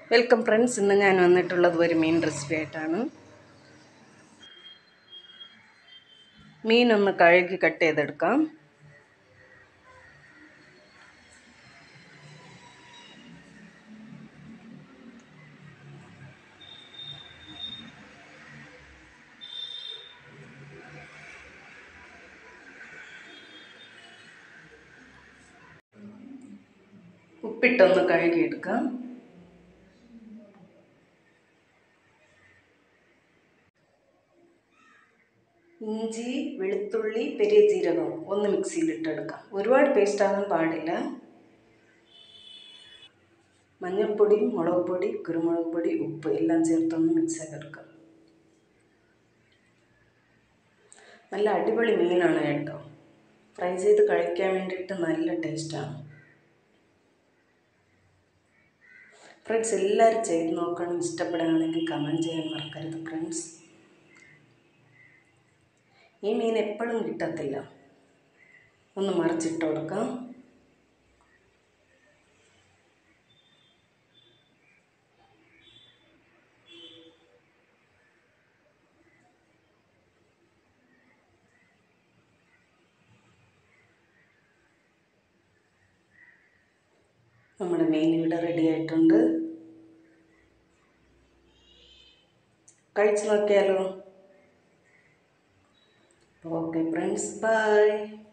Welcome friends. ഇന്ന് ഞാൻ വന്നിട്ടുള്ളത് ഒരു മീൻ റെസിപ്പി ആയിട്ടാണ്. മീനൊന്ന് കഴുകി കട്ട് ചെയ്തെടുക്കാം. ഉപ്പിട്ടൊന്ന് കഴുകിയെടുക്കാം. ഇഞ്ചി, വെളുത്തുള്ളി, പെരിയ ജീരകം ഒന്ന് മിക്സിയിലിട്ടെടുക്കാം. ഒരുപാട് പേസ്റ്റ് ആകാൻ പാടില്ല. മഞ്ഞൾപ്പൊടി, മുളക് പൊടി, കുരുമുളക് പൊടി, ഉപ്പ് എല്ലാം ചേർത്തൊന്ന് മിക്സ് ചെയ്തെടുക്കാം. നല്ല അടിപൊളി മീനാണ് കേട്ടോ. ഫ്രൈ ചെയ്ത് കഴിക്കാൻ വേണ്ടിയിട്ട് നല്ല ടേസ്റ്റാണ്. ഫ്രണ്ട്സ്, എല്ലാവരും ചെയ്ത് നോക്കണം. ഇഷ്ടപ്പെടുകയാണെങ്കിൽ കമൻറ്റ് ചെയ്യാൻ മറക്കരുത് ഫ്രണ്ട്സ്. ഈ മീൻ എപ്പോഴും കിട്ടത്തില്ല. ഒന്ന് മറിച്ചിട്ട് കൊടുക്കാം. നമ്മുടെ മീൻ ഇവിടെ റെഡി ആയിട്ടുണ്ട്. കഴിച്ചു നോക്കിയാലോ? Okay friends, by.